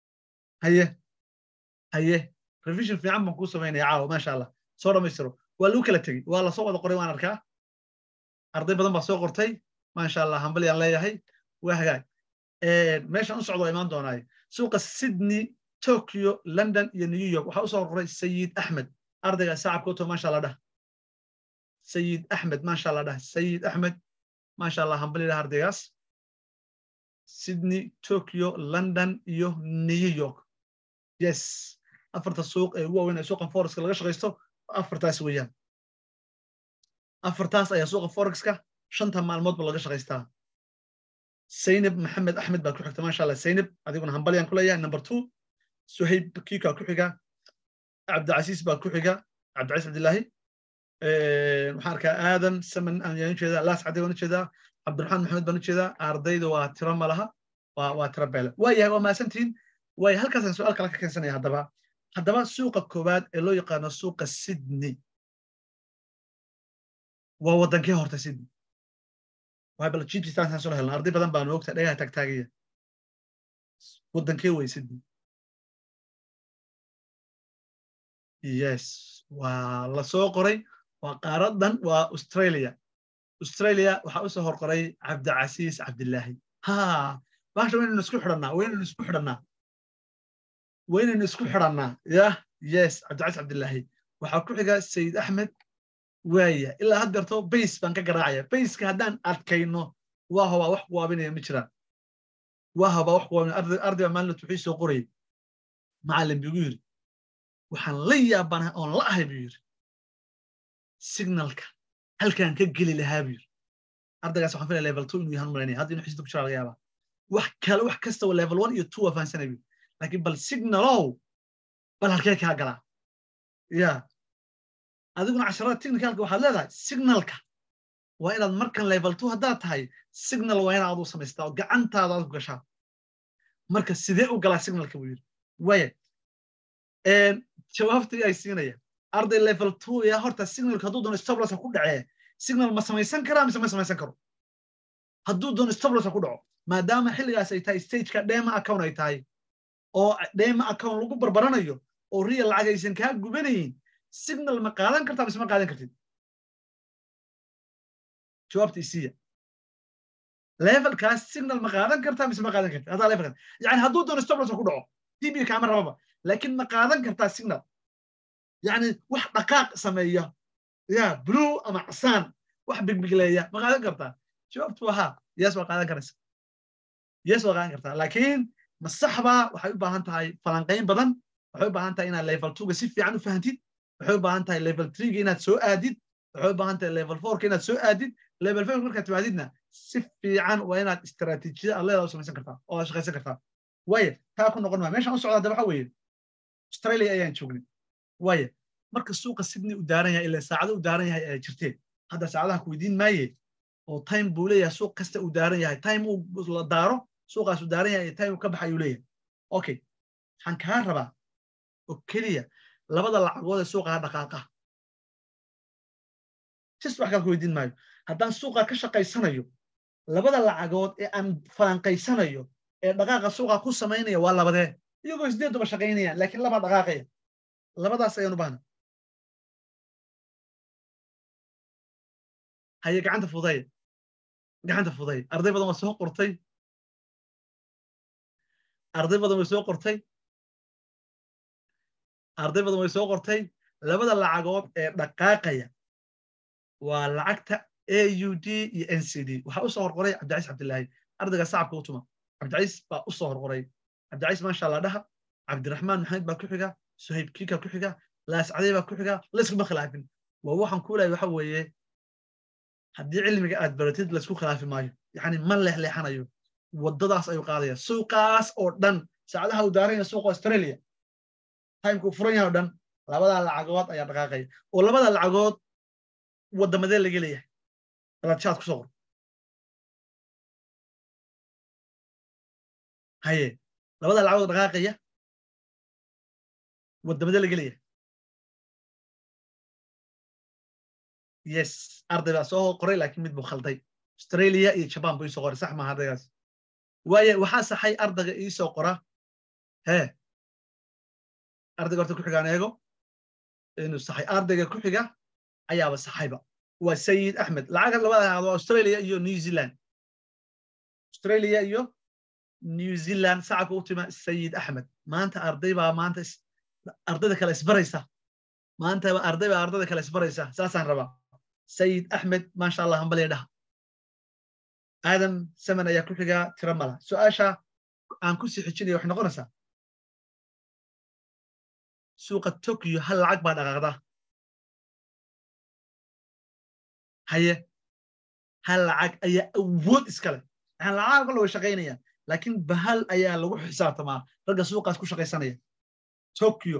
هيه ريفيجن في عم مكوسة بيني عاوة ما شاء الله صورة ميسترو ولو كلا تجي والله صوت قريبا أركا أرضي بدن بسوق قرتي ما شاء الله همبلي الله يهي وهاي ماشي أنا سعود إيمان دوناي سوق سيدني طوكيو لندن نيويورك وحوصل قري السيد أحمد أرضي ساعة كوتو ما شاء الله ده سيد أحمد ما شاء الله ده سيد أحمد ما شاء الله همبلي ده أرضياس سيدني طوكيو لندن نيويورك يس أفرت السوق هو وين سوق فوركس laga shaqeysto afartaas weeyaan afartaas ayaa suuqa forex-ka shanta maalmood laga shaqeystaa Zainab Maxamed Axmed baa ku xigta ma sha Allah Zainab adiguna hambalyan ku leeyahay number 2 Suhayb Kika ku xiga Cabdicasiis baa ku xiga Cabdicasiis Cabdillaahi waxaan arkaa Aadan Saman aan yaan jeedaa Laas Caday waan jeedaa Cabdiraxmaan Maxamed baan jeedaa ardayda waa tiro malaha waa tiro beel waayahay waa maasantiin way halkaas su'aal kale ka keensanaya haddaba suuqa koobaad ee loo yaqaan suuqa Sydney waa wadankii horta Sydney waa bal jiibtaan soo helna arday badan baan ogta dhagaha tagtaagiya wadankii way Sydney yes waa la soo qoray waa qaaradan waa Australia waxa u soo horqoray Cabdicasiis Cabdillaahi ha baasha weyn isku xidhanaa ya yes Cabdicasiis Cabdillaahi waxa ku xiga Sayid Axmed waaya ilaa haddeerto base baan ka garaacaya base-ka haddaan adkayno waa haba wax kuwaabinaya ma jiraan waa haba wax kuwaabinaya ardayga maalinta wixii soo qoray macallin bigu yiri waxaan la yaabanahay oon la ahay buu yiri signalka halkaan ka geli lahaa buu yiri ardaygaas waxaan filayaa level 2 inuu yahay marinay hadda inuu xisdo ku jira laga yaabaa wax kasta oo level 1 iyo 2 afaansanay buu laakiin bal signalow bal halkee ka galaa ya adiguna casharada technicalka waxaad leedahay signalka waa inaad markan level 2 haddaad tahay signal waa inaad u samaystaa oo gacantaada aad ku gashaa marka sidee u galaa signalka buu yiri waaya jawaabtii ay siinaya arday level 2 ya horta signalka hadduu doono stop loss ku dhacee signal ma samaysan karaa mise ma samaysan karo hadduu doono stop loss ku dhaco maadaama xilligaas ay tahay stage-ka demo account ay tahay oo demo account lagu barbaranayo oo real lacag aysan kaa gubanayn signal ma qaadan kartaa mise ma qaadan kartid jawaabtii siiya levelkaas signal ma qaadan kartaa mise ma qaadan kartid hadaa levelkaas yani hadduu doono stop loss ku dhaco tb kaama rababa laakiin ma qaadan kartaa signal yani wax dhaqaaq sameeya ya blue ama casaan wax bigbigleeya ma qaadan kartaa jawaabtu waa yes waa qaadan karaysa yes waa qaadan kartaa laakiin ma saxba waxay u baahan tahay falanqayn badan waxay u baahan tahay inaad level 2 ga si fiican u fahantid waxay u baahan tahay level 3 ga inaad soo aadid waxay u baahan tahay level 4 ga inaad soo aadid level 5 markaad timaadidna si fiican waa inaad istiraatiijiyad aad leedahay u samaysan kartaa oo aad shaqaysan kartaa waayo taa ku noqon maa meeshaan u socdaa waxa weeye Australia ayaan joognay واي marka suuqa Sydney u daaran yahay ilaa saacado u daaran yahay ay jirteen hadda saacadaha ku weydiin maaye oo time buu leeyahay suuq kasta u daaran yahay time uu la daaro suuqaas u daaran yahay time ka baxay uu leeyahay okay waxaan kaa rabaa oo keliya labada lacagood ee suuqa dhaqaaqa sis wax ka weydiin maayo haddaan suuqa ka shaqaysanayo labada lacagood ee aan falanqaysanayo ee dhaqaaqa suuqa ku sameynaya waa labadee iyagoo isdeeduba shaqaynayaan laakiin laba dhaqaaqaya labadaas ayaan u baahnaa هي gacanta fuday arday badan waa soo qortay arday badan way soo qortay labada lacagood ee dhaqaaqaya waa lacagta AUD iyo NCD waxa u soo horqoray Cabdicays Cabdilaahi ardayga sacabka u tuma Cabdicays baa u soo horqoray Cabdicays ma sha Allah dhaha Cabdiraxmaan Maxamed baa ku xiga Suhayb Kika ku xiga Laas Caday baa ku xiga la isku khilaafin waa waxaan ku leeyahay waxa weeye haddii cilmiga aad baratid la isku khilaafi maayo yani ma leexleexanayo wadadaas ayuu qaadaya suuqaas oo dhan saacadaha u daaraya suuqa Australia time-ku furan yahay oo dhan labada lacagood ayaa dhaqaaqaya oo labada lacagood wadamadee laga leeyahay baladshaad ku soo qor haye labada lacagood dhaqaaqaya wadamadee laga leeyahay yes arday baa soo qoray laakiin mid buu khalday Australia iyo Japan buu soo qoray sax ma ardaygaas waaye waxa saxay ardayga ii soo qora ardayga horta ku xigaan eego inuu saxay ardayga ku xiga ayaaba saxayba waa Sayid Ahmed lacag labada waa Australia iyo New Zealand saacada u tima Sayid Ahmed maanta arday baa maanta ardayda kale isbaraysa maanta arday baa ardayda kale isbaraysa saasaan rabaa Sayid Ahmed ma sha Allah hambal yadha Adam Saman ayaa ku xiga tiramala su'aasha aan ku sii xijinayo wax noqonaysa suuqa Tokyo hal lacag baa dhaqaaqda haye hal lacag ayaa awood iskale aan lacag loo shaqeynaya laakiin bahal ayaa lagu xisaabtamaa ragga suuqaas ku shaqeysanaya Tokyo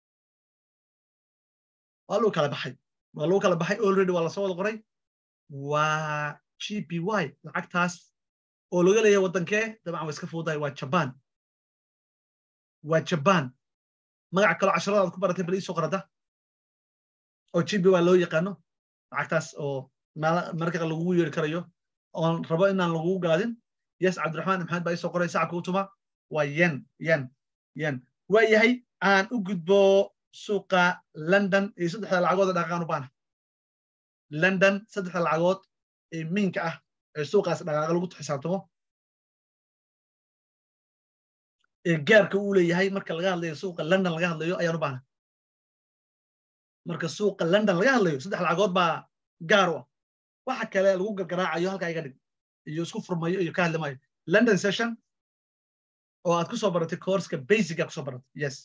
waa loo kala baxay already waa la soo wada qoray waa GPY lacagtaas oo laga leeyahay wadankee dabcan waa iska fuuday waa Japan magac kale casharada ku baratay bal soo qorada oo GPY loo yaqaano lacagtaas oo marka lagu yeeri karayo oo rabo inaan lagu gaadin yes Cabdiraxmaan Maxamed baa soo qoray saacada u tuma waa yen waa yahay aan u gudbo suuqa London iyo saddexda lacagood dhaqaaqan u baahan London saddexda lacagood ee minka ah ee suuqaas dhaqaaqa lagu xisaabtamo ee gaarka uu leeyahay marka laga hadlayo suuqa London laga hadlayo ayaan u baahan marka suuqa London laga hadlayo saddex lacagood baa gaar ah waxa kale lagu gargaraacayo halka iga dhig iyo isku furmayo iyo ka hadlamayo London session oo aad ku soo baratay course-ka basic ku soo baratay yes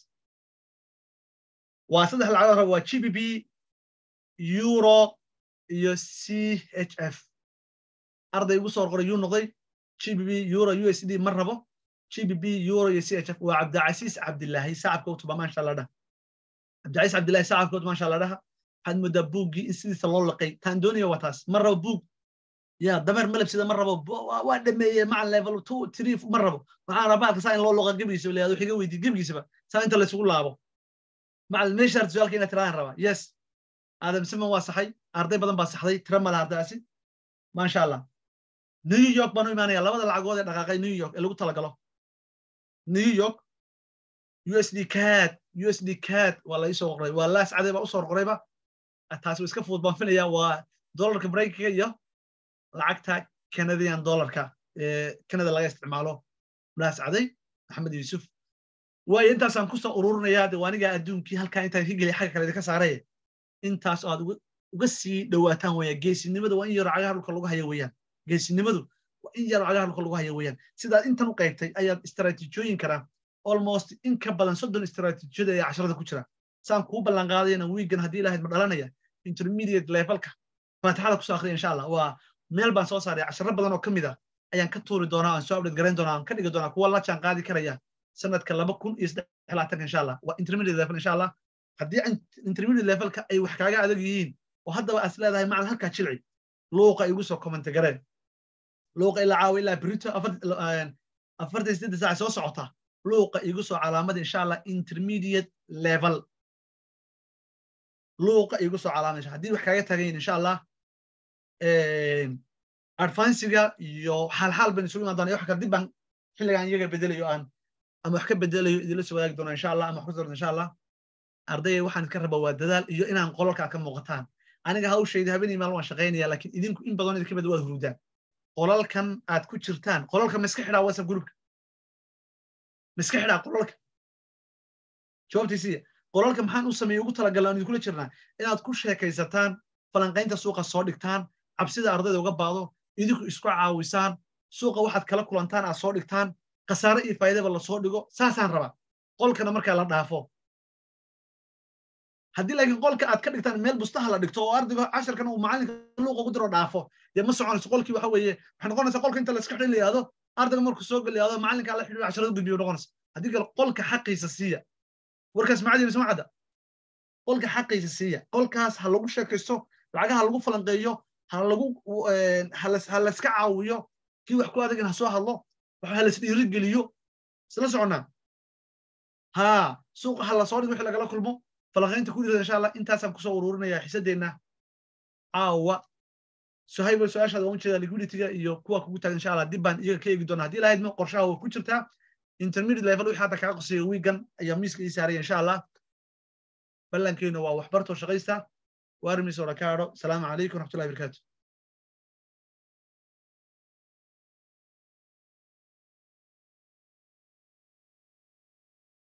waa saddex lacagood waa GBP euro iyo CHF arday ugu soo qoray noqday GBP euro USD mar rabo GBP euro iyo CHF waa Cabdicays Cabdilaahi saacadka u tuba ma sha Allah Cabdicays Cabdilaahi saacadka u ma sha Allah had muddo buugi in sidii loo laqay taan dooniyo wataas mar rabo buug ya dabar malab sida mar rabo waa dhameeyay mac level 2 3 mar rabo waxaan rabaa ka saan loo laqan gabiisa leeyahay xiga weydii gabiisaba saan inta la isugu laabo مع الميشر سؤالك إنك تراهن ربا يس هذا مسمى واصحي أرضي بدن بصحي ترمى الهرداسي ما شاء الله نيويورك بنو إيمانية الله بدل العقود دقائق نيويورك اللي قلت لك له نيويورك USD كات ولا يسوق قريب ولا سعدي بأسر قريبة التاسو إسكا فوت بانفينيا ودولار كبريك يا لعقتها كنديان دولار كندا لا يستعمله لا سعدي محمد يوسف way intaas aan ku soo ururinayaa diiwaaniga adduunkii halka inta higeli xagga kale ka saaray intaas aad uga sii dhawaataan way geesinimadu waa in yar cagaar dhulka lagu hayo weeyaan geesinimadu waa in yar cagaar dhulka lagu hayo weeyaan sida intan u qaybtay ayaad istaraatiijiyooyin kara almost in ka badan 30 istaraatiijiyada ee 10 ku jira saan ku ballan qaadayna weegan hadii ilaahay ma dhalanaya intermediate levelka faataxada ku soo akhriyo insha Allah waa meel baan soo saaray 10 badan oo kamid ah ayaan ka tuuri doonaa aan soo update gareyn doonaa aan ka dhigi doonaa kuwa la jaan qaadi karaya sanadka 2023 insha Allah waa intermediate level insha Allah haddii intermediate levelka ay wax kaaga adag yihiin oo haddaba as leedahay macna halkaa jilci luuqa igu soo comment gareen luuqa ilaa caawa ilaa brito 48 saac soo socota luuqa igu soo calaamad insha Allah intermediate level luuqa igu soo calaamad haddii wax kaaga tagayn insha Allah advancega iyo xal ban isugu imaan wax ka dib baan xilligan iyaga bedelayo aan ama wax ka bedelayo idila soo wadaagi doona insha Allah ama xusur insha Allah ardayga waxaan ka rabaa waa dadaal iyo inaan qolalka ka muuqataan aniga hawshayda habeenii maalin waan shaqeynaya laakiin idinku in badan idinka waa hurudaan qolalkan aad ku jirtaan qolalka ma iska xidhaa WhatsApp groupka ma iska xidhaa qolalka jawaabtiisa qolalka maxaan u sameeyay ugu talagalay idin kula jirnaa inaad ku sheekaysataan falanqaynta suuqa soo dhigtaan cabsida ardayda uga baado idinku isku caawisaan suuqa waxaad kala kulantaan aad soo dhigtaan khasaare iyo faa'iidaba la soo dhigo saasaan rabaa qolkana markaa la dhaafo haddii laakiin qolka aad ka dhigtaan meel bustaha la dhigto oo ardayga casharkan uu macalinka luuqa ku diro dhaafo dee ma soconayso qolkii waxa weeye waxay noqonaysaa qolka inta la iska xidhin la yidhaahdo ardayga markuu soo geliyaado macalinka la xidhiidho casharada gudbiyo noqonaysa haddii kale qolka xaqiisa siiya warkaas macadi mise macada qolka xaqiisa siiya qolkaas ha lagu sheekaysto lacagaha lagu falanqeeyo ha lagu ha la iska caawiyo kii wax ku adagin ha soo hadlo waxa ha la isdhiirigeliyo isla soconnaa ha suuqa ha la soo dhigo wixii lagala kulmo falanqaynta ku dhirada insha Allah intaasaan kusoo ururinaya xisadeena caawa suhayb su'aashaada waan jeedaa liquidity-ga iyo kuwa kugu taagan insha Allah dib baan iyaga ka eegi doonaa haddii lahayd ma qorshaha way ku jirtaa intermediate level wixii hadda kaga qosay weegan ayaa miiska ii saaray insha Allah ballankeena waa waxbarto shaqaysta waarmis oo rakaado salaamu calaykum wa rahmatullahi wa barakatuh